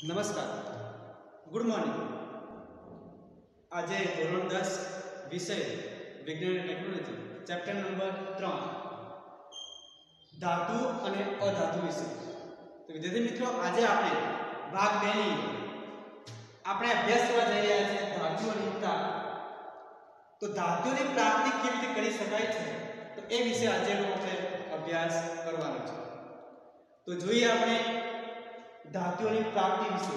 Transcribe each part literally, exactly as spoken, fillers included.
नमस्कार, good morning. आज धोरण दस विषय विज्ञान और टेक्नोलॉजी चैप्टर नंबर त्रण धातु और अधातु विषय। तो विद्यार्थी मित्रों, आज आपने भाग बे नी આપણે અભ્યાસ કરવા જઈ રહ્યા છીએ ધાતુઓની પ્રાપ્તિ। તો ધાતુઓની પ્રાપ્તિ કેવી રીતે કરી શકાય છે તો એ વિશે આજે આપણે અભ્યાસ કરવાનો છે। તો જોઈએ આપણે धातुओं की प्राप्ति विषय।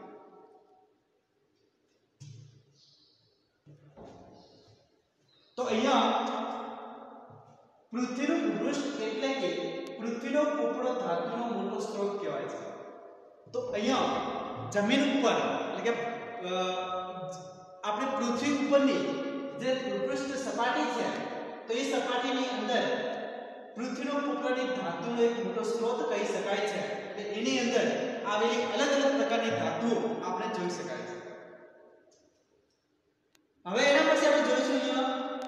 तो अहींया पृथ्वीનું ભૂપૃષ્ઠ એટલે કે પૃથ્વીનો પોપડો ધાતુનો મોટો સ્ત્રોત કહેવાય છે। તો અહીંયા જમીન ઉપર એટલે કે આપણે પૃથ્વી ઉપરની જે ભૂપૃષ્ઠ સપાટી છે તો એ સપાટીની અંદર પૃથ્વીનો પોપડોની ધાતુનો એક મોટો સ્ત્રોત કહી શકાય છે। કે એની અંદર આવેલી अलग अलग પ્રકારની ધાતુઓ આપણે જોઈ શકાય છે। હવે એના પછી આપણે જોઈશું અહીંયા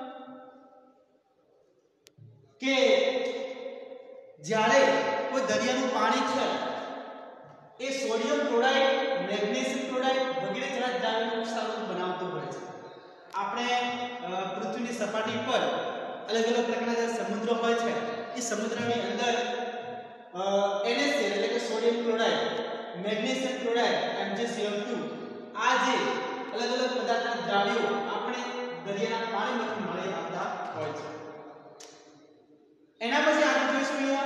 કે જ્યારે કોઈ દરિયાનું પાણી છે એ સોડિયમ ક્લોરાઇડ, મેગ્નેશિયમ ક્લોરાઇડ વગેરે જેવા દ્રાવણો ક્ષારનું બનાવતું હોય છે। આપણે પૃથ્વીની સપાટી પર अलग अलग પ્રકારના જે સમુદ્ર હોય છે એ સમુદ્રની અંદર NaCl એટલે કે સોડિયમ ક્લોરાઇડ, મેગ્નેશિયમ ક્લોરાઇડ એમ જે સી એલ ટુ આ જે અલગ અલગ પદાર્થના દ્રાવ્યો આપણે દરિયાના પાણીમાંથી મળી આવતા હોય છે। એના પછી આપણે જોઈશું અહીંયા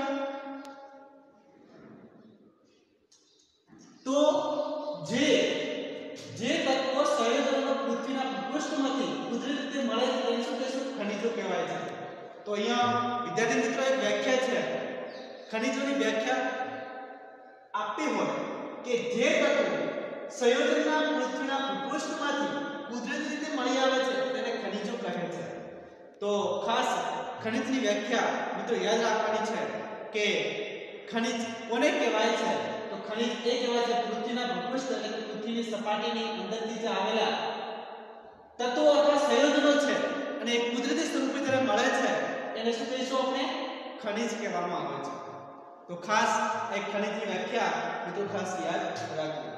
તો જે જે તત્વો સંયોજનો પૃથ્વીના ભૂપૃષ્ઠમાંથી કુદરતી રીતે મળે છે તેને શું કહેશું? ખનિજો કહેવાય છે। તો અહીંયા વિદ્યાર્થી મિત્રો એક વ્યાખ્યા છે, ખનિજોની વ્યાખ્યા આપી હોય કે જે તત્વો સંયોજનના પૃથ્વીના ભૂપૃષ્ઠમાંથી કુદરતી રીતે મળી આવે છે તેને ખનિજો કહે છે। તો ખાસ ખનિજની વ્યાખ્યા મિત્રો યાદ રાખવાની છે કે ખનિજ કોને કહેવાય છે? તો ખનિજ એ કહેવાય છે પૃથ્વીના ભૂપૃષ્ઠ એટલે કે પૃથ્વીની સપાટીની અંદરથી જે આવેલા તત્વો અથવા સંયોજનો છે અને કુદરતી સ્વરૂપે જ્યારે મળે છે એને શું કહીશું? આપણે ખનિજ કહેવામાં આવે છે। तो खास एक खनिजની વ્યાખ્યા મિત્રો ખાસ યાદ રાખજો।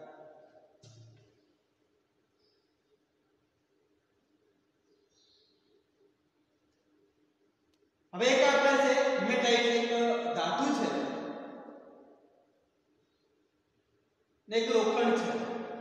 હવે એક આપણે છે હિમેટાઇટ એક ધાતુ છે ને એક લોખંડ છે।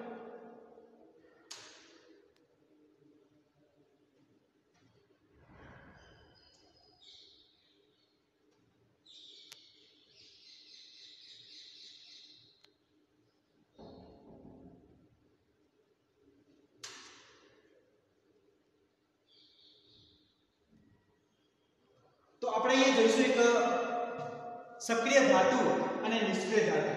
तो આપણે અહીંયા જોઈશું એક સક્રિય ધાતુ અને નિષ્ક્રિય ધાતુ।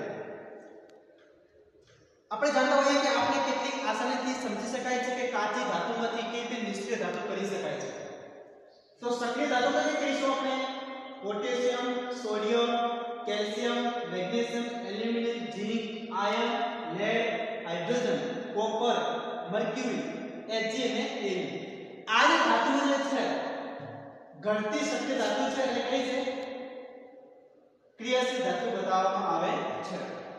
આપણે જાણતા હોઈએ કે આપણે કેટલી આસાનીથી સમજી શકાય છે કે કાચી ધાતુમાંથી કેવી રીતે નિષ્ક્રિય ધાતુ કરી શકાય છે। તો સક્રિય ધાતુમાં કહીશું આપણે potassium, sodium, calcium, magnesium, aluminium, zinc, iron, lead, hydrogen, copper, mercury, Hg અને Ag। આ જે ધાતુઓ જે છે ઘટતી સક્રિય ધાતુ છે એટલે કઈ છે? ક્રિયાશીલ ધાતુ બતાવવામાં આવે છે।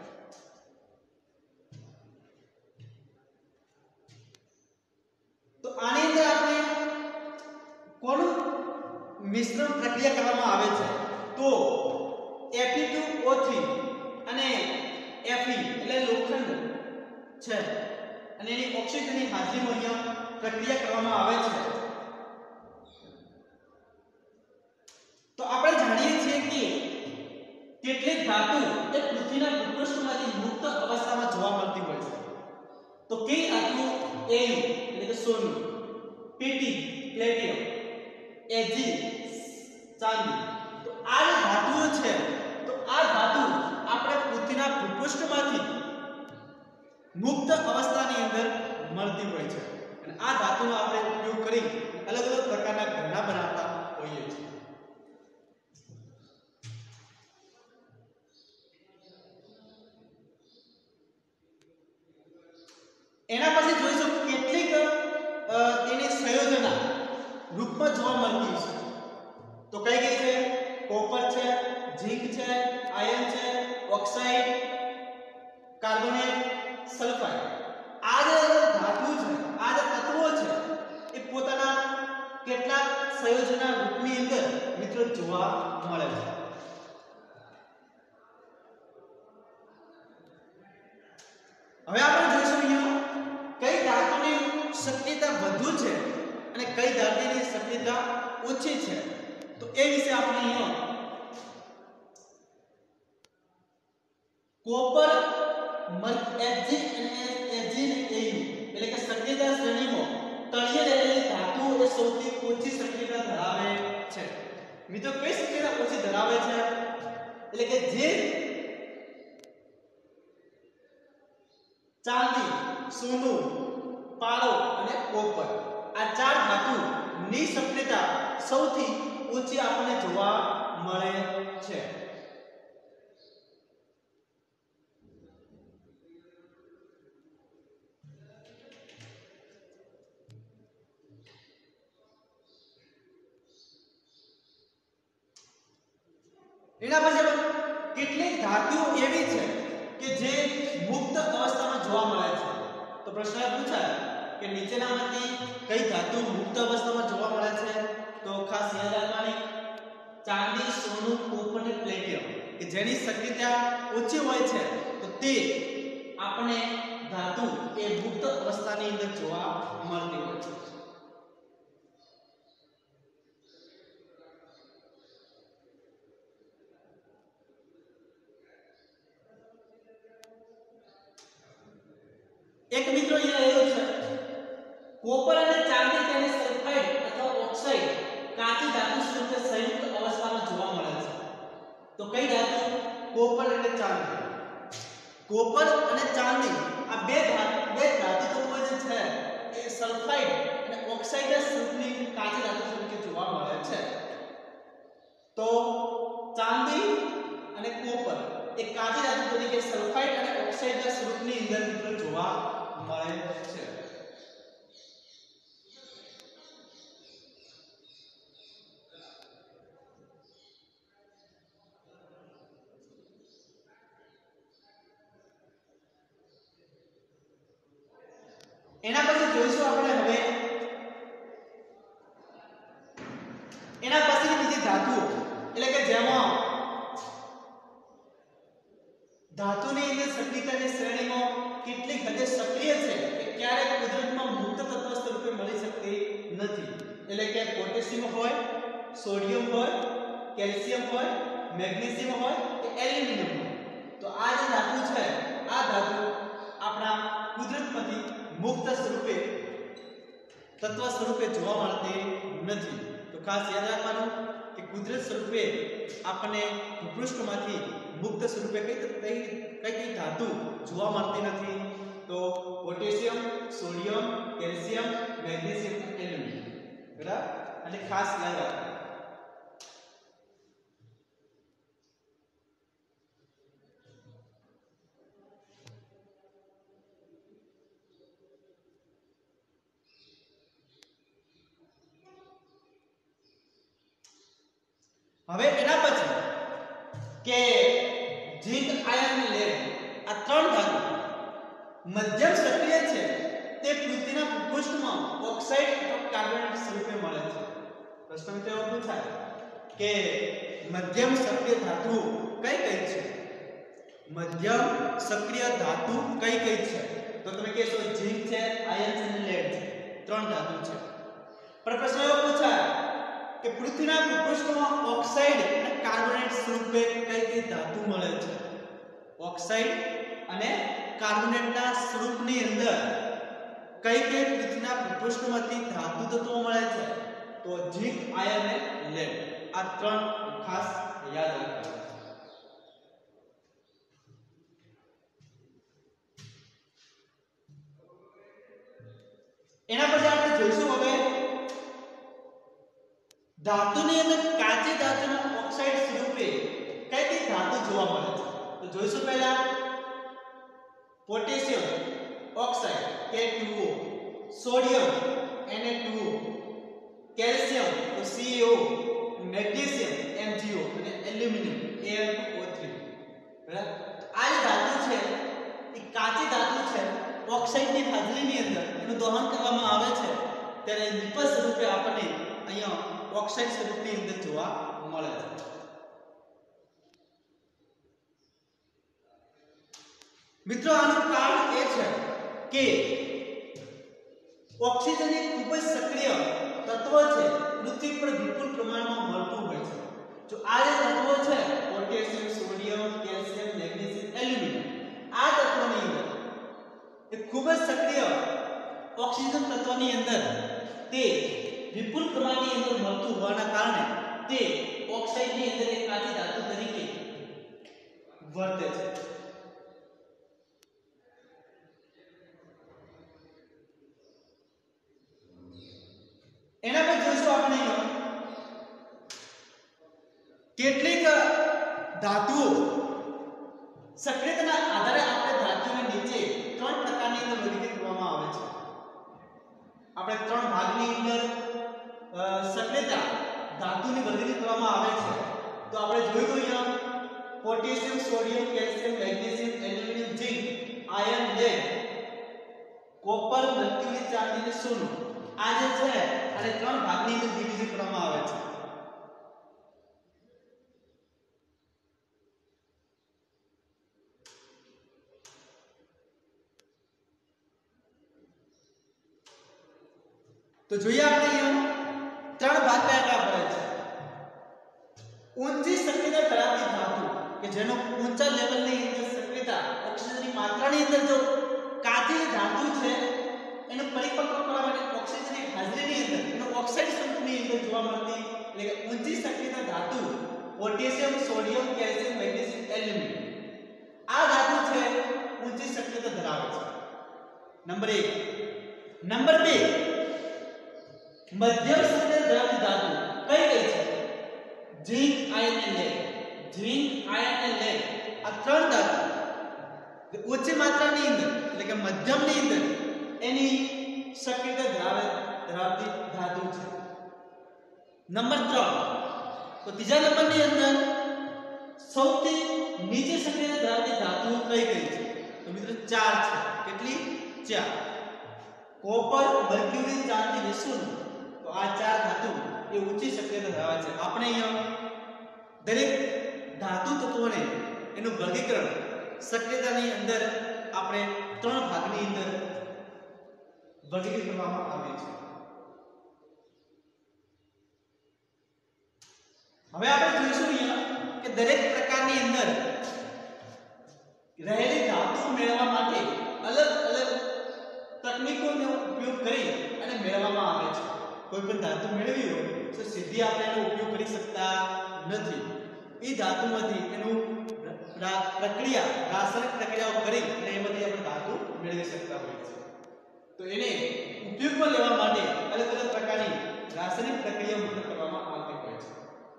તો આની અંદર આપણે કોનું મિશ્રણ પ્રક્રિયા કરવામાં આવે છે? તો Fe ટુ O થ્રી અને Fe એટલે લોખંડ છે અને એની ઓક્સિજનની હાજરીમાં અહીંયા પ્રક્રિયા કરવામાં આવે છે। तो આપણે જાણીએ છીએ કે કેટલીક ધાતુ એ પૃથ્વીના ભૂપૃષ્ઠમાંથી મુક્ત અવસ્થામાં જોવા મળતી હોય છે। તો કઈ ધાતુ? Au એટલે કે સોનું, Pt પ્લેટિનમ, Ag ચાંદી। તો આ જે ધાતુઓ છે તો આ ધાતુ આપણે પૃથ્વીના ભૂપૃષ્ઠમાંથી મુક્ત અવસ્થાની અંદર મળતી હોય છે અને આ ધાતુનો આપણે ઉપયોગ કરી અલગ અલગ પ્રકારના ઘરના બનાવતા હોઈએ છીએ। એના પછી જોઈશું કેટલીક તેની સંયોજના રૂપમાં જોવા મળતી છે। તો કઈ કઈ છે? કોપર છે, ઝિંક છે, આયર્ન છે, ઓક્સાઇડ, કાર્બોનેટ સલ્ફાઇડ આ જે ધાતુ છે આ જે તત્વો છે એ પોતાના કેટલાક સંયોજનના રૂપની અંદર મિત્રો જોવા મળે છે હવે આપણે જોઈશું અહીંયા કઈ ધાતુની શક્તિતા વધુ છે અને કઈ ધાતુની શક્તિતા ઓછી છે તો એ વિશે આપણે અહીંયા કોપર Mg અને Ag અને Au એટલે કે શક્તિતા શ્રેણીમાં તળિયે રહેલી ધાતુ એ સૌથી ઓછી શક્તિતા ધરાવે છે મિત્રો કઈ શક્તિતા ઓછી ધરાવે છે એટલે કે જે ચાંદી સોનું પારો અને કોપર આ ચાર ધાતુ ની શક્તિતા સૌથી ઓછી આપણને જોવા મળે છે એના પછી કેટલીક ધાતુઓ એવી છે કે જે મુક્ત અવસ્થામાં જોવા મળે છે તો પ્રશ્ન પૂછાય કે નીચેનામાંથી કઈ ધાતુ મુક્ત અવસ્થામાં જોવા મળે છે તો ખાસ યાદ રાખવાની ચાંદી સોનું કોપર અને પ્લેટિનમ કે જેની શક્તિતા ઓછી હોય છે તો તે આપણે ધાતુ એ મુક્ત અવસ્થાની અંદર જોવા મળતી હોય છે એક મિત્રો અહીંયા એવું છે કોપર અને ચાંદી તેને સલ્ફાઇડ અથવા ઓક્સાઇડ કાચી ધાતુ સ્વરૂપે સંયુક્ત અવસ્થામાં જોવા મળે છે તો કઈ ધાતુ કોપર અને ચાંદી કોપર અને ચાંદી આ બે ધાતુ બે ધાતુ તત્વો જે છે એ સલ્ફાઇડ અને ઓક્સાઇડ સ્વરૂપની કાચી ધાતુ સ્વરૂપે જોવા મળે છે તો ચાંદી અને કોપર એ કાચી ધાતુ તરીકે સલ્ફાઇડ અને ઓક્સાઇડ સ્વરૂપની અંદર મિત્રો જોવા મળે છે એના પછી જોઈશું આપણે હવે એના પછીની બીજી ધાતુ એટલે કે જેમાં ધાતુની અંદર શક્તિતાની શ્રેણીમાં કેટલીક હદે સક્રિય છે કે ક્યારેક કુદરતમાં મુક્ત તત્વ સ્વરૂપે મળી શકતી નથી એટલે કે પોટેશિયમ હોય સોડિયમ હોય કેલ્શિયમ હોય મેગ્નેશિયમ હોય કે એલ્યુમિનિયમ હોય તો આ જે ધાતુ છે આ ધાતુ આપણા કુદરતમાંથી મુક્ત સ્વરૂપે તત્વ સ્વરૂપે જોવા મળતી નથી તો ખાસ યાદ રાખવાનું કે કુદરત સ્વરૂપે આપણને ભૂપૃષ્ઠમાંથી મુક્ત સ્વરૂપે કઈ કઈ કઈ ધાતુ જોવા મળતી નથી તો potassium sodium calcium magnesium aluminium બરાબર એટલે ખાસ યાદ રાખવાનું હવે એના પછી કે ઝિંક આયર્ન લેડ આ ત્રણ ધાતુ મધ્યમ સક્રિય છે તે પૃથ્વીના ભૂપૃષ્ઠમાં ઓક્સાઇડ અથવા કાર્બોનેટ સ્વરૂપે મળે છે પ્રશ્ન મિત્રો એવો પૂછાય કે મધ્યમ સક્રિય ધાતુ કઈ કઈ છે મધ્યમ સક્રિય ધાતુ કઈ કઈ છે તો તમે કહેશો ઝિંક છે આયર્ન અને લેડ છે ત્રણ ધાતુ છે પણ પ્રશ્ન એવો પૂછાય કે પૃથ્વીના ભૂપૃષ્ઠમાં ઓક્સાઇડ અને કાર્બોનેટ સ્વરૂપે કઈ કઈ ધાતુ મળે છે ઓક્સાઇડ અને કાર્બોનેટના સ્વરૂપની અંદર કઈ કઈ પૃથ્વીના ભૂપૃષ્ઠમાંથી ધાતુ તત્વો મળે છે તો ઝિંક આયર્ન અને લેડ આ ત્રણ ખાસ યાદ રાખવાનું એના પછી આપણે જોઈશું હવે ધાતુની અંદર કાચી ધાતુના ઓક્સાઇડ સ્વરૂપે કઈ કઈ ધાતુ જોવા મળે છે તો જોઈશું પહેલા potassium oxide K two O sodium N A two O calcium તો C A O magnesium M G O અને aluminium A L O three બરાબર આ જે ધાતુ છે એ ઓક્સાઇડની હાજરીની અંદર એનું દહન કરવામાં આવે છે ત્યારે નિપજ સ્વરૂપે આપણને અહીંયા ઓક્સાઇડ સ્વરૂપની અંદર જોવા મળે છે. મિત્રો આનું કારણ એ છે કે ઓક્સિજન એક ખૂબ જ સક્રિય તત્વ છે, પૃથ્વી પર વિપુલ પ્રમાણમાં મળતું હોય છે. જો આ જે તત્વો છે potassium, sodium, calcium, magnesium, aluminium, આ તત્વોની અંદર એ ખૂબ જ સક્રિય ઓક્સિજન તત્વની અંદર તે વિપુલ પ્રમાણની અંદર મળતું હોવાના કારણે તે ઓક્સાઇડની અંદર એક કાચી ધાતુ તરીકે વર્તે છે. એના પર જોઈશું આપણે કેટલીક ધાતુઓ સક્રિયતાના આધારે આપણે ધાતુને નીચે ત્રણ પ્રકારની અંદર વર્ગીકૃત કરવામાં આવે છે. આપણે ત્રણ ભાગની અંદર સક્રિયતા ધાતુની વર્ગીકૃત કરવામાં આવે છે. તો આપણે જોયું તો અહીંયા potassium, sodium, calcium, magnesium, aluminium, zinc, iron, lead, copper, mercury, ચાંદી અને સોનું, આ જે છે અને ત્રણ ભાગની અંદર ડિવિઝન કરવામાં આવે છે. તો જોઈએ આપણે અહીંયા ત્રણ ભાગ કયા પડે છે. ઊંચી સક્રિયતા ધરાવતી ધાતુ કે જેનો ઊંચા લેવલની અંદર સક્રિયતા ઓક્સિજનની માત્રાની અંદર જો કાચી ધાતુ છે એનો પરિપક્વ કરવા માટે ઓક્સિજનની હાજરીની અંદર એનો ઓક્સાઇડ સ્વરૂપની અંદર જોવા મળતી એટલે કે ઊંચી સક્રિયતા ધાતુ potassium, sodium, calcium, magnesium, aluminium, આ ધાતુ છે ઊંચી સક્રિયતા ધરાવે છે. નંબર એક. નંબર બે, મધ્યમ સક્રિયતા ધરાવતી ધાતુ કઈ કઈ છે? ઝિંક, આયર્ન અને લેડ. ઝિંક, આયર્ન અને લેડ, આ ત્રણ ધાતુ ઓછી માત્રાની અંદર એટલે કે મધ્યમની અંદર એની સક્રિયતા ધરાવે ધરાવતી ધાતુ છે. નંબર ત્રણ. તો ત્રીજા નંબરની અંદર સૌથી નીચે સક્રિયતા ધરાવતી ધાતુઓ કઈ કઈ છે? તો મિત્રો ચાર છે. કેટલી? ચાર. કોપર, મર્ક્યુરી, ચાંદી અને સોનું. તો આ ચાર ધાતુ એ ઊંચી સક્રિયતા ધરાવે છે. આપણે અહીંયા દરેક ધાતુ તત્વોને એનું વર્ગીકરણ સક્રિયતાની અંદર આપણે ત્રણ ભાગની અંદર વર્ગીકૃત કરવામાં આવે છે. હવે આપણે જોઈશું અહીંયા કે દરેક પ્રકારની અંદર રહેલી ધાતુ મેળવવા માટે અલગ અલગ તકનીકોનો ઉપયોગ કરી અને મેળવવામાં આવે છે. કોઈ પણ ધાતુ મેળવી હોય તો સીધી આપણે એનો ઉપયોગ કરી શકતા નથી. એ ધાતુમાંથી એનું પ્રક્રિયા રાસાયણિક પ્રક્રિયાઓ કરી અને એમાંથી આપણે ધાતુ મેળવી શકતા હોઈએ છીએ. તો એને ઉપયોગમાં લેવા માટે અલગ અલગ પ્રકારની રાસાયણિક પ્રક્રિયાઓ કરવામાં આવતી હોય છે.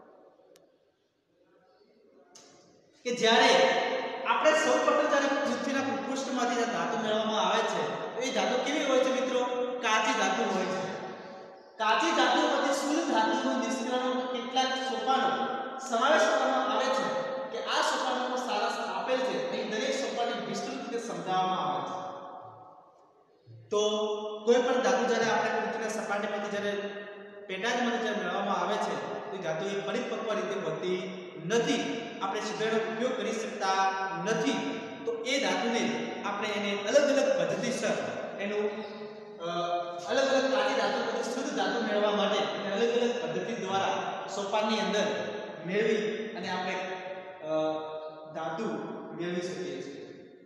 કે જ્યારે આપણે સૌપ્રથમ જ્યારે પૃથ્વીના પૃષ્ઠમાંથી જે ધાતુ મેળવવામાં આવે છે એ ધાતુ કેવી હોય છે મિત્રો? કાચી ધાતુ હોય છે. કાચી ધાતુમાંથી શુદ્ધ ધાતુનું નિષ્કર્ષણ કેટલાક સોપાનો સમાવેશ કરવામાં આવે છે કે આ સોપાનોનો સારાંશ આપેલ છે. અહીં દરેક સોપાનને વિસ્તૃત રીતે સમજાવવામાં આવે છે. તો કોઈ પણ ધાતુ જ્યારે આપણે પૃથ્વીના સપાટીમાંથી જ્યારે પેટાદમાંથી જ્યારે મેળવવામાં આવે છે તો ધાતુ એ પરિપક્વ રીતે હોતી નથી. આપણે સીધો એનો ઉપયોગ કરી શકતા નથી. તો એ ધાતુને આપણે એને અલગ અલગ પદ્ધતિસર એનું અલગ અલગ કાચી ધાતુ પછી શુદ્ધ ધાતુ મેળવવા માટે અને અલગ અલગ પદ્ધતિ દ્વારા સોપાનની અંદર મેળવી અને આપણે ધાતુ મેળવી શકીએ છીએ.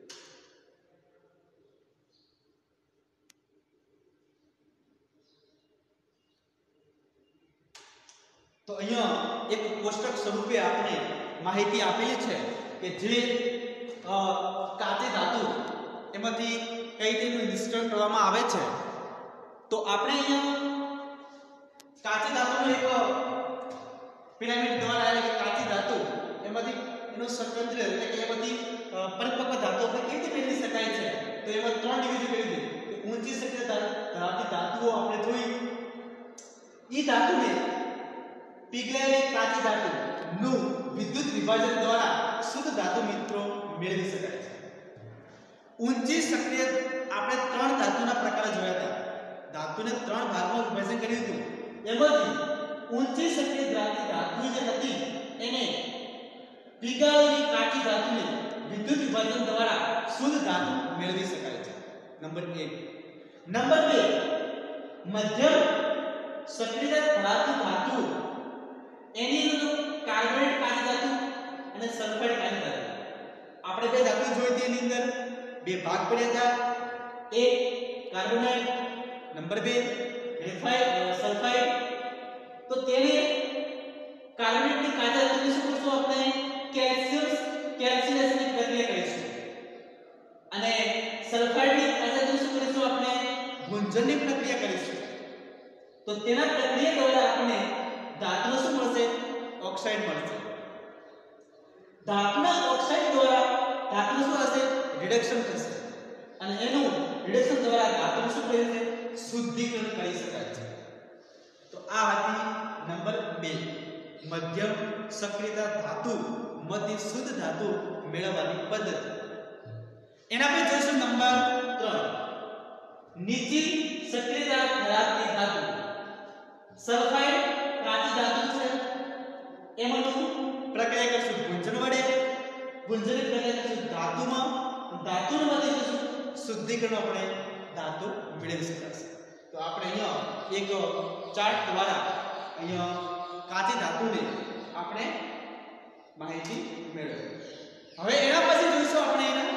તો અહીંયા એક કોષ્ટક સ્વરૂપે આપણે માહિતી આપેલી છે કે જે કાચી ધાતુ એમાંથી કઈ રીતે નિષ્કર્ષણ કરવામાં આવે છે. તો આપણે અહીંયા કાચી ધાતુનો એક પિરામિડ દ્વારા એટલે કે કાચી ધાતુ એમાંથી એનું સ્વતંત્ર એટલે કે એમાંથી પરિપક્વ ધાતુ આપણે કેવી રીતે મેળવી શકાય છે? તો એમાં ત્રણ ડિવિઝન કરી દીધું. ઊંચી સક્રિયતા ધરાવતી ધાતુઓ આપણે જોઈ. એ ધાતુને પીગળેલી કાચી ધાતુ નું વિદ્યુત વિભાજન દ્વારા શુદ્ધ ધાતુ મિત્રો મેળવી શકાય છે. ઊંચી સક્રિય આપણે ત્રણ ધાતુના પ્રકાર જોયા હતા. ધાતુને ત્રણ ભાગમાં વિભાજન કર્યું હતું. એમાંથી ઊંચી સક્રિય દ્રાવતી ધાતુ જે હતી એને પીગાળેલી કાચી ધાતુને વિદ્યુત વિભાજન દ્વારા શુદ્ધ ધાતુ મેળવી શકાય છે. નંબર એક. નંબર બે, મધ્યમ સક્રિયતા ધરાવતી ધાતુ એની અંદર કાર્બોનેટ કાચી ધાતુ અને સલ્ફાઇડ કાચી ધાતુ. આપણે બે ધાતુ જોઈ હતી, એની અંદર બે ભાગ પડ્યા હતા. એક કાર્બોનેટ, નંબર બે ગ્રેફાઇટ સલ્ફાઇડ. તો તેને કાર્બોનેટની કાચી ધાતુને શું કરશું આપણે? કેલ્શિયમ કેલ્સિનેશનની પ્રક્રિયા કરીશું. અને સલ્ફાઇડની કાચી ધાતુને શું કરીશું આપણે? ગુંજનની પ્રક્રિયા કરીશું. તો તેના પ્રક્રિયા દ્વારા આપણે ધાતુનો શું મળશે? ઓક્સાઇડ મળશે. ધાતુના ઓક્સાઇડ દ્વારા ધાતુનું શું થશે? રિડક્શન થશે. અને એનું રિડક્શન દ્વારા ધાતુનું શું કરે છે? શુદ્ધિકરણ કરી શકાય છે. તો આ હતી નંબર બે, મધ્યમ સક્રિયતા ધાતુ માંથી શુદ્ધ ધાતુ મેળવવાની પદ્ધતિ. એના પછી જોઈશું નંબર ત્રણ, નીચી સક્રિયતા ધરાવતી ધાતુ. સલ્ફાઇડ કાચી ધાતુ છે, એમાંનું પ્રક્રિયા કરશું ગુંજન વડે. ગુંજનની પ્રક્રિયા કરશું ધાતુમાં. ધાતુમાંથી કરશું શુદ્ધિકરણ, આપણે ધાતુ મેળવી શકાશે. તો આપણે અહીંયા એક ચાર્ટ દ્વારા અહીંયા કાચી ધાતુને આપણે માહિતી મેળવી. હવે એના પછી જોઈશું આપણે એના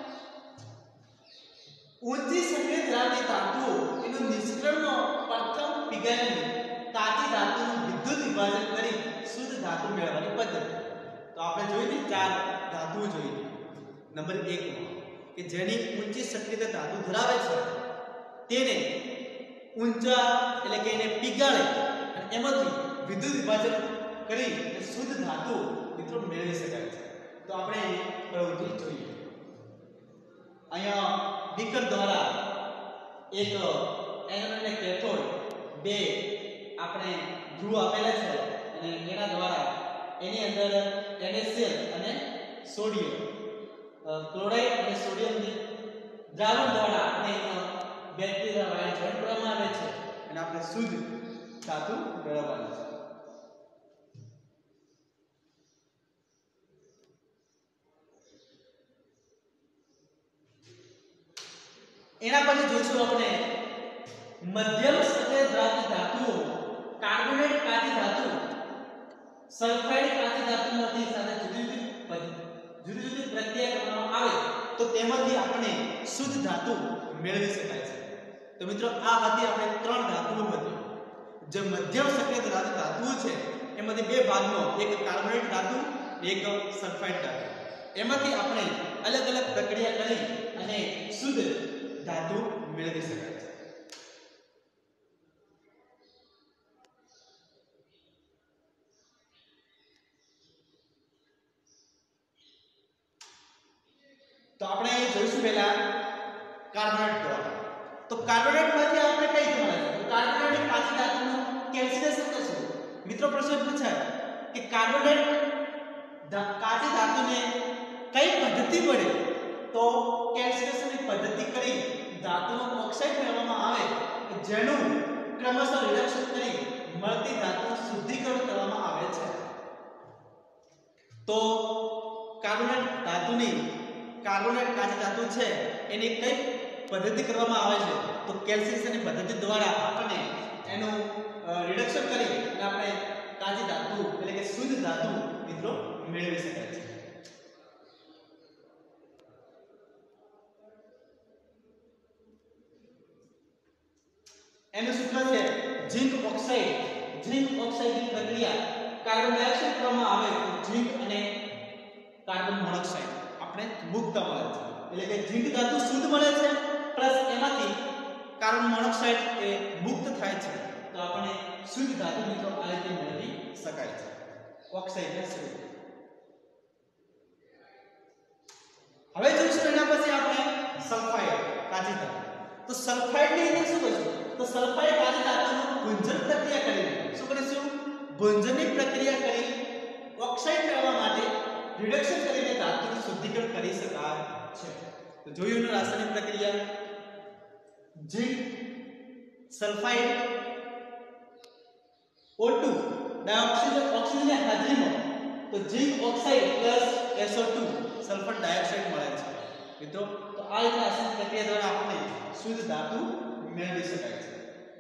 ઊંચી સક્રિય ધરાવતી ધાતુ એનું નિષ્કર્ષનો પ્રથમ પીગાળેલી કાચી ધાતુનું વિદ્યુત વિભાજન કરી શુદ્ધ ધાતુ મેળવવાની પદ્ધતિ. તો આપણે જોઈતી ચાર ધાતુઓ જોઈ. નંબર એક કે જેની ઊંચી સક્રિયતા ધાતુ ધરાવે છે તેને ઊંચા એટલે કે એને પીગાળે અને એમાંથી વિદ્યુત વિભાજન કરી શુદ્ધ ધાતુ મિત્રો મેળવી શકાય છે. તો આપણે પ્રવૃત્તિ જોઈએ. અહીંયા બીકર દ્વારા એક એનોડ અને કેથોડ બે આપણે ધ્રુવ આપેલા છે અને એના દ્વારા એની અંદર NaCl અને સોડિયમ ક્લોરાઇડ અને સોડિયમની દ્રાવણ દ્વારા આપણે બેટરી દ્વારા વાયર જોઈન્ટ કરવામાં આવે છે અને આપણે શુદ્ધ ધાતુ મેળવવાની છે. એના પછી જોઈશું આપણે મધ્યમ સક્રિય ધરાવતી ધાતુઓ. કાર્બોનેટ કાચી ધાતુ સલ્ફાઇડ કાચી ધાતુમાંથી સાથે જુદી જુદી જુદી જુદી પ્રક્રિયા કરવામાં આવે તો તેમાંથી આપણે શુદ્ધ ધાતુ મેળવી શકાય છે. તો મિત્રો આ હતી આપણે ત્રણ ધાતુઓ હતી. જે મધ્યમ સક્રિય ધરાવતી ધાતુઓ છે એમાંથી બે ભાગનો, એક કાર્બોનેટ ધાતુ, એક સલ્ફાઇડ ધાતુ. એમાંથી આપણે અલગ અલગ પ્રક્રિયા કરી અને શુદ્ધ ધાતુ મેળવી શકાય છે. તો આપણે જોઈશું પહેલા કાર્બોનેટ દ્વારા. તો કાર્બોનેટ માંથી આપણે કઈ મળે છે? તો કાર્બોનેટ કાચી ધાતુનું કેલ્સિનેશન કરશું. મિત્રો પ્રશ્ન પૂછાય કે કાર્બોનેટ કાચી ધાતુને કઈ પદ્ધતિ વડે? તો કેલ્સિનેશનની પદ્ધતિ કરી ધાતુનો ઓક્સાઇડ મેળવવામાં આવે જેનું ક્રમશઃ રિડક્શન કરી મળતી ધાતુનું શુદ્ધિકરણ કરવામાં આવે છે. તો કાર્બોનેટ ધાતુની કાર્બોનેટ કાચી ધાતુ છે એની કઈ પદ્ધતિ કરવામાં આવે છે? તો કેલ્સિનેશનની પદ્ધતિ દ્વારા આપણે એનું રિડક્શન કરી અને આપણે કાચી ધાતુ એટલે કે શુદ્ધ ધાતુ મિત્રો મેળવી શકાય છે. એનું સૂત્ર છે ઝિંક ઓક્સાઇડ. ઝિંક ઓક્સાઇડની પ્રક્રિયા કાર્બન ડાયોક્સાઇડ કરવામાં આવે તો ઝિંક અને કાર્બન મોનોક્સાઇડ આપણે મુક્ત મળે છે. એટલે કે ઝિંક ધાતુ શુદ્ધ મળે છે પ્લસ એમાંથી કાર્બન મોનોક્સાઇડ એ મુક્ત થાય છે. તો આપણે શુદ્ધ ધાતુ મિત્રો આ રીતે મેળવી શકાય છે ઓક્સાઇડને શુદ્ધ. હવે જોઈશું એના પછી આપણે સલ્ફાઇડ કાચી ધાતુ. તો સલ્ફાઇડ ની અંદર શું કરશું? તો સલ્ફાઇડ કાચી ધાતુનું ભુંજન પ્રક્રિયા કરીને શું કરીશું? ભુંજનની પ્રક્રિયા કરી ઓક્સાઇડ મેળવવા માટે રિડક્શન કરીને ધાતુનું શુદ્ધિકરણ કરી શકાય છે. તો જોયું ને રાસાયણિક પ્રક્રિયા zinc sulphide O two dioxide ઓક્સિજનની હાજરીમાં તો zinc oxide plus S O two sulphur dioxide મળે છે મિત્રો। તો આ રીતે રાસાયણિક પ્રક્રિયા દ્વારા આપણે શુદ્ધ ધાતુ મેળવી શકાય છે।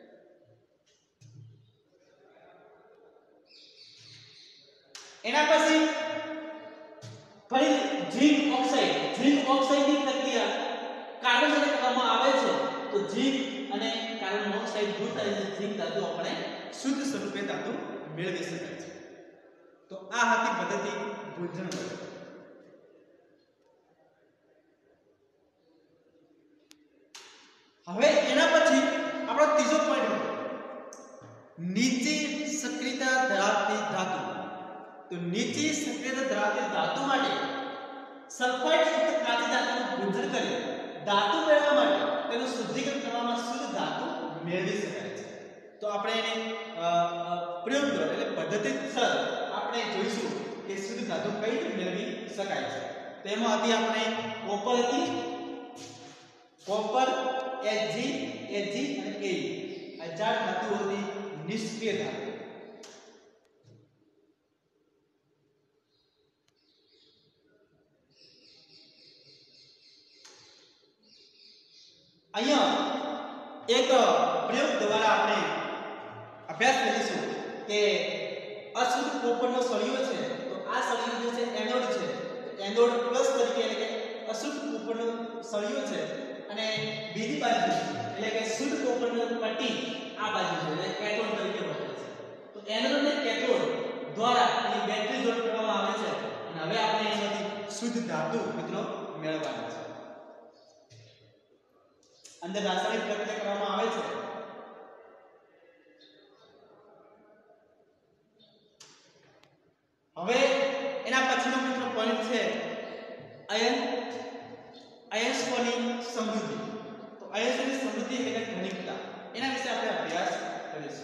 એના પછી ફરી ઝીંક ઓક્સાઇડ ઝીંક ઓક્સાઇડની પ્રક્રિયા કાર્બન સાથે કરવામાં આવે છે તો ઝીંક અને કાર્બન મોનોક્સાઇડ દૂર થાય છે ઝીંક ધાતુ આપણે શુદ્ધ સ્વરૂપે ધાતુ મેળવી શકાય છે। તો આ હતી પદ્ધતિ ભૂંજન પદ્ધતિ। હવે એના પછી આપણો ત્રીજો પોઈન્ટ હતો નીચી સક્રિયતા ધરાવતી ધાતુ। તો નીચી સક્રિયતા ધરાવતી ધાતુ માટે સલ્ફાઇડ યુક્ત કાચી ધાતુનું ભૂંજન કરી ધાતુ મેળવવા માટે તેનું શુદ્ધિકરણ કરવામાં શુદ્ધ ધાતુ મેળવી શકાય છે। તો આપણે એને પ્રયોગ દ્વારા એટલે પદ્ધતિસર આપણે જોઈશું કે શુદ્ધ ધાતુ કઈ રીતે મેળવી શકાય છે। તેમાં હતી આપણે કોપર હતી કોપર Hg Hg અને Ke આ ચાર ધાતુઓ હતી નિષ્ક્રિય ધાતુ। અહીંયા એક પ્રયોગ દ્વારા આપણે અભ્યાસ કરીશું કે અશુદ્ધ કોપરનો સળિયો છે તો આ સળિયો જે છે એનોડ છે એનોડ પ્લસ તરીકે એટલે કે અશુદ્ધ કોપરનો સળિયો છે અને બીજી બાજુ એટલે કે શુદ્ધ કોપરનો પટ્ટી આ બાજુ છે એટલે કેથોડ તરીકે વપરાય છે। તો એનોડ અને કેથોડ દ્વારા અહીં બેટરી જોડ કરવામાં આવે છે અને હવે આપણે એમાંથી શુદ્ધ ધાતુ મિત્રો મેળવવાની છે। અંદર રાસાયણિક પ્રક્રિયા કરવામાં આવે છે। હવે એના પછીનો મિત્રો પોઈન્ટ છે અયન અયસ્કોની સમૃદ્ધિ। તો અયસ્કોની સમૃદ્ધિ એટલે ઘનિકતા એના વિશે આપણે અભ્યાસ કરીશું।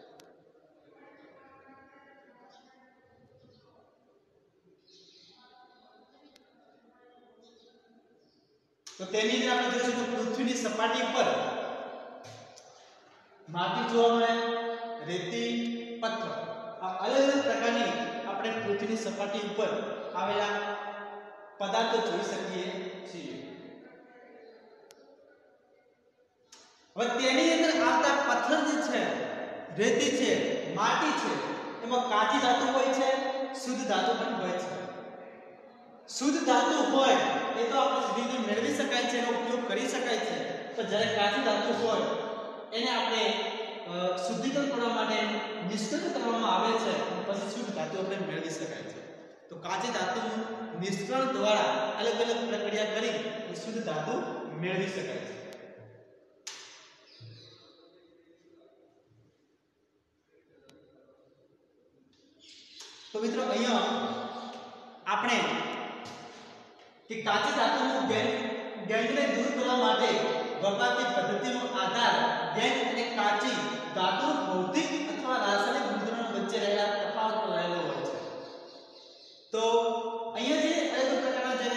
તો તેની અંદર આપણે જોઈશું તો પૃથ્વીની સપાટી પર માટી જોવા મળે રેતી પથ્થર આ અલગ અલગ પ્રકારની આપણે પૃથ્વીની સપાટી ઉપર આવેલા પદાર્થો જોઈ શકીએ છીએ। હવે તેની અંદર આવતા પથ્થર જે છે રેતી છે માટી છે એમાં કાચી ધાતુ હોય છે શુદ્ધ ધાતુ પણ હોય છે। શુદ્ધ ધાતુ હોય એ તો આપણે સીધી મેળવી શકાય છે એનો ઉપયોગ કરી શકાય છે પણ જ્યારે કાચી ધાતુ હોય એને આપણે શુદ્ધિકરણ કરવા માટે નિષ્કર્ષણ કરવામાં આવે છે પછી શુદ્ધ ધાતુ આપણે મેળવી શકાય છે। તો કાચી ધાતુનું નિષ્કર્ષણ દ્વારા અલગ અલગ પ્રક્રિયા કરી શુદ્ધ ધાતુ મેળવી શકાય છે। તો મિત્રો અહીંયા આપણે કે કાચી ધાતુનું ગેંગને દૂર કરવા માટે વપરાતી પદ્ધતિનો આધાર ગેંગ અને કાચી ધાતુનું ભૌતિક અથવા રાસાયણિક ગુણધર્મો વચ્ચે રહેલા તફાવત પર રહેલો હોય છે। તો અહીંયા જે અલગ પ્રકારના જે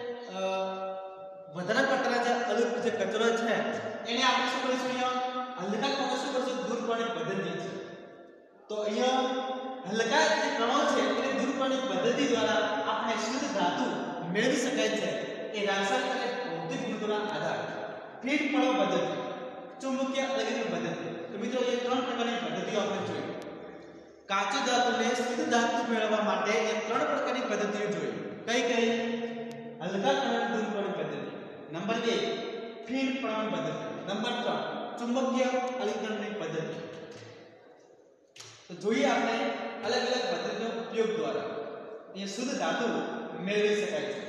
વધારે પડતા જે અલગ જે કચરો છે એને આપણે શું કરીશું અહીંયા હલકા કણો શું કરશું દૂર કરવાની પદ્ધતિ છે। તો અહીંયા હલકા જે કણો છે એને દૂર કરવાની પદ્ધતિ દ્વારા આપણે શુદ્ધ ધાતુ મેળવી શકાય છે। એ રાસાયણિક અને ભૌતિક ગુણધર્મોના આધારે ફીડ પડો પદ્ધતિ ચુંબકીય અલગીકરણ પદ્ધતિ। તો મિત્રો એ ત્રણ પ્રકારની પદ્ધતિઓ આપણે જોઈ। કાચી ધાતુને શુદ્ધ ધાતુ મેળવવા માટે એ ત્રણ પ્રકારની પદ્ધતિઓ જોઈ। કઈ કઈ? હલકા કણોને દૂર કરવાની પદ્ધતિ, નંબર બે ફીડ પડવાની પદ્ધતિ, નંબર ત્રણ ચુંબકીય અલગીકરણની પદ્ધતિ। તો જોઈએ આપણે અલગ અલગ પદ્ધતિનો ઉપયોગ દ્વારા એ શુદ્ધ ધાતુ મેળવી શકાય છે।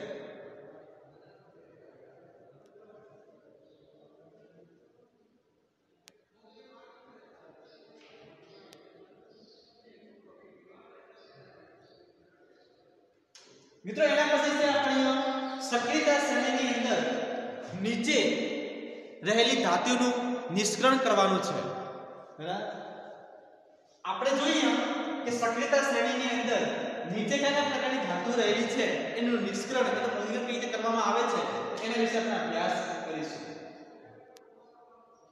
મિત્રો એના પછી છે આપણે સક્રિયતા શ્રેણીની અંદર નીચે રહેલી ધાતુનું નિષ્કર્ષણ કરવાનું છે। બરાબર આપણે જોઈએ કે સક્રિયતા શ્રેણીની અંદર નીચે કયા પ્રકારની ધાતુ રહેલી છે એનું નિષ્કર્ષણ એટલે અલગીકરણ કઈ રીતે કરવામાં આવે છે એના વિશે આપણે અભ્યાસ કરીશું।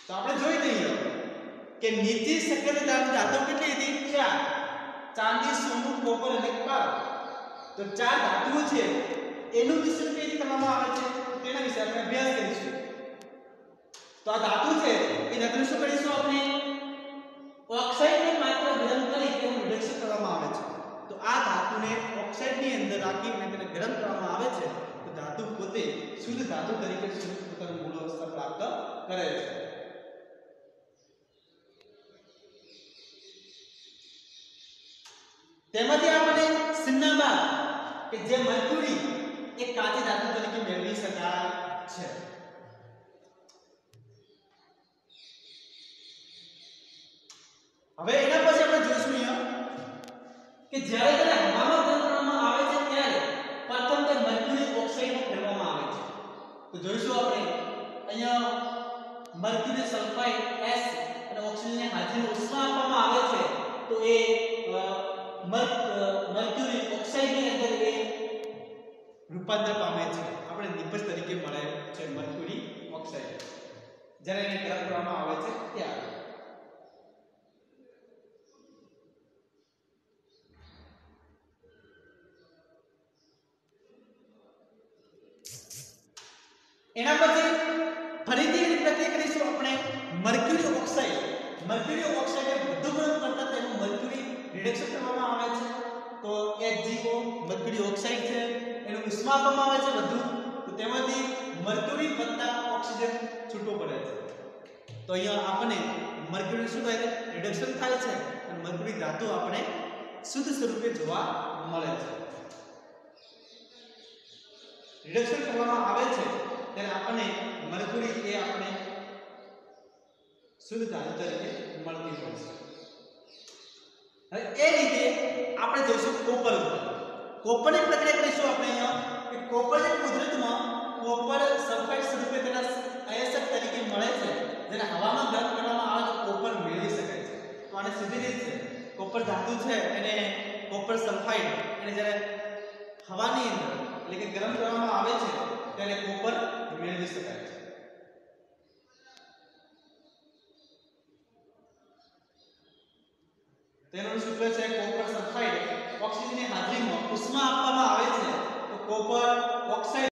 તો આપણે જોઈ લઈએ કે નીચે શક્યતા ધાતુ કેટલી હતી? ચાર. ચાંદી, સોનું, કોપર અને પારદ. તો ચાર ધાતુઓ છે એનું મિશ્રણ કઈ રીતે કરવામાં આવે છે તેના વિશે આપણે અભ્યાસ કરીશું. તો આ ધાતુ છે એ ધાતુને શું કરીશું આપણે? ઓક્સાઇડને માત્ર ગરમ કરી તેનું રિડક્શન કરવામાં આવે છે. તો આ ધાતુને ઓક્સાઇડની અંદર રાખીને તેને ગરમ કરવામાં આવે છે તો ધાતુ પોતે શુદ્ધ ધાતુ તરીકે શુદ્ધ પોતાનું મૂળ અવસ્થા પ્રાપ્ત કરે છે. તેમાંથી આપણે સિન્નાબાદ કે જે મર્ક્યુરી એક કાચી ધાતુ તરીકે મેળવી શકાય છે. હવે એના પછી આપણે જોઈશું અહીંયા કે જ્યારે તેને હવામાં ગરમ કરવામાં આવે છે ત્યારે પ્રથમ તે મર્ક્યુરી ઓક્સાઇડમાં ફેરવવામાં આવે છે. તો જોઈશું આપણે અહીંયા મર્ક્યુરી સલ્ફાઇડ એસ અને ઓક્સિજનની હાજરીમાં ઉષ્મા આપવામાં આવે છે તો એ મર્ક્યુરી ઓક્સાઇડની અંદર એ રૂપાંતર પામે છે. આપણે નિપજ તરીકે મળે છે મર્ક્યુરી ઓક્સાઇડ જ્યારે એને ગરમ કરવામાં આવે છે ત્યારે. એના પછી ફરીથી એની પ્રક્રિયા કરીશું આપણે મર્ક્યુરી ઓક્સાઇડ. મર્ક્યુરી ઓક્સાઇડ વધુ ગરમ કરતા તેનું મર્ક્યુરી રિડક્શન કરવામાં આવે છે તો HgO મર્ક્યુરી ઓક્સાઇડ છે એનું ઉષ્મા આપવામાં આવે છે વધુ તો તેમાંથી મર્ક્યુરી વત્તા ઓક્સિજન છૂટો પડે છે. તો અહીંયા આપણે મર્ક્યુરી શું થાય છે? રિડક્શન થાય છે અને મર્ક્યુરી ધાતુ આપણે શુદ્ધ સ્વરૂપે જોવા મળે છે. રિડક્શન કરવામાં આવે છે ત્યારે આપણને મર્ક્યુરી એ આપણે શુદ્ધ ધાતુ તરીકે મળતી હોય છે. હવે એ રીતે આપણે જોઈશું કોપર ઉપર. કોપરની પ્રક્રિયા કરીશું આપણે અહીંયા કે કોપર જે કુદરતમાં કોપર સલ્ફાઇડ સ્વરૂપે તેના અયસ્ક તરીકે મળે છે જેને હવામાં ગરમ કરવામાં આવે તો કોપર મેળવી શકાય છે. તો આને સીધી રીત છે કોપર ધાતુ છે એને કોપર સલ્ફાઇડ એને જ્યારે હવાની અંદર એટલે કે ગરમ કરવામાં આવે છે ત્યારે કોપર મેળવી શકાય છે. તેનું સૂત્ર છે કોપર સલ્ફાઇડ ઓક્સિજનની હાજરીમાં ઉષ્મા આપવામાં આવે છે તો કોપર ઓક્સાઇડ